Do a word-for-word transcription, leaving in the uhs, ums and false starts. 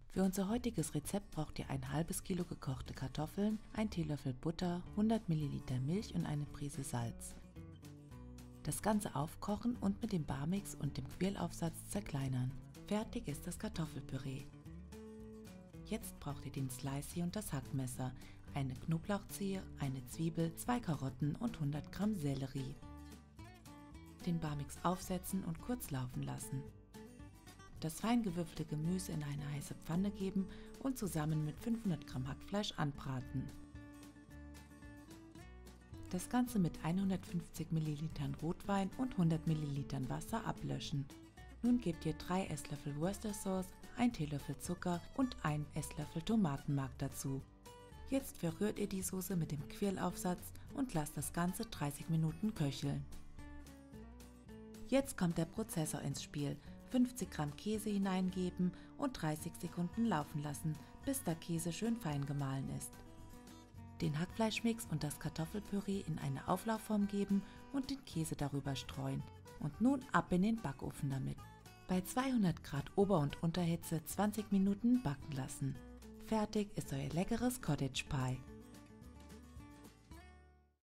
Für unser heutiges Rezept braucht ihr ein halbes Kilo gekochte Kartoffeln, ein Teelöffel Butter, hundert Milliliter Milch und eine Prise Salz. Das Ganze aufkochen und mit dem Barmix und dem Quirlaufsatz zerkleinern. Fertig ist das Kartoffelpüree. Jetzt braucht ihr den Slicey und das Hackmesser, eine Knoblauchzehe, eine Zwiebel, zwei Karotten und hundert Gramm Sellerie. Den Barmix aufsetzen und kurz laufen lassen. Das fein gewürfelte Gemüse in eine heiße Pfanne geben und zusammen mit fünfhundert Gramm Hackfleisch anbraten. Das Ganze mit hundertfünfzig Millilitern Rotwein und hundert Millilitern Wasser ablöschen. Nun gebt ihr drei Esslöffel Worcestershire, ein Teelöffel Zucker und ein Esslöffel Tomatenmark dazu. Jetzt verrührt ihr die Soße mit dem Quirlaufsatz und lasst das Ganze dreißig Minuten köcheln. Jetzt kommt der Prozessor ins Spiel. fünfzig Gramm Käse hineingeben und dreißig Sekunden laufen lassen, bis der Käse schön fein gemahlen ist. Den Hackfleischmix und das Kartoffelpüree in eine Auflaufform geben und den Käse darüber streuen. Und nun ab in den Backofen damit. Bei zweihundert Grad Ober- und Unterhitze zwanzig Minuten backen lassen. Fertig ist euer leckeres Cottage Pie.